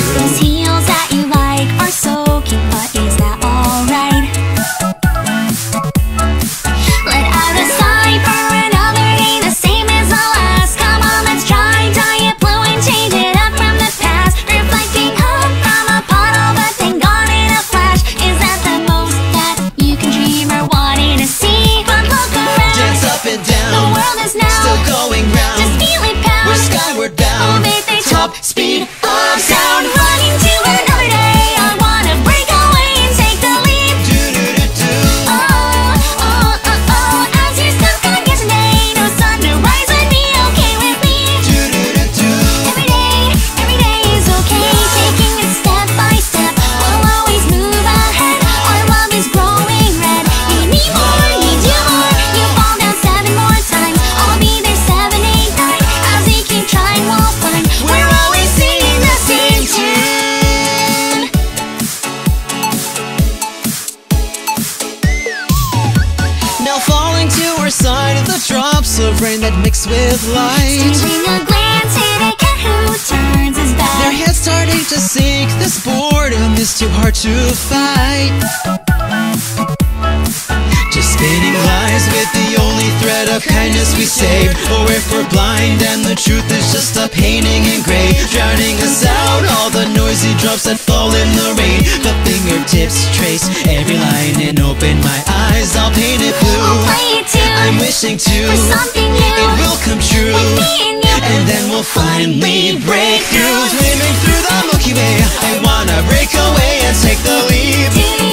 Those heels that you like are so cute, but is that alright? Let out a sigh for another day, the same as the last. Come on, let's try dye it blue and change it up from the past. Reflecting up from a puddle, but then gone in a flash. Is that the most that you can dream or wanting to see? But look around, dance up and down, the world is now still going round. just feel it pound. We're skyward bound, Move it, they top speed of sound. running to another day. I wanna break away and take the leap. Do-do-do-do. As you're stuck on yesterday, no sunrise would be okay with me. Do-do-do-do. Every day is okay. Taking it step by step, we'll always move ahead. Our love is growing red. You need more, need you more. You fall down 7 more times, I'll be there 7, 8, 9. As we keep trying, we'll find we're always singing the same tune. Now falling to our side of the drops of rain that mix with light. Stealing a glance at a cat who turns his Their back. heads starting to sink. This boredom is too hard to fight. Just spinning lies with the only thread of kindness we save. Or if we're blind and the truth is just a painting in gray, drowning us out, all the noisy drops that fall in the rain. The fingertips trace every line and open my eyes, I'll paint it blue. I'll play it too, I'm wishing to, for something new. it will come true. With me and you, And then we'll finally break through. Swimming through the Milky Way, I wanna break away and take the leap.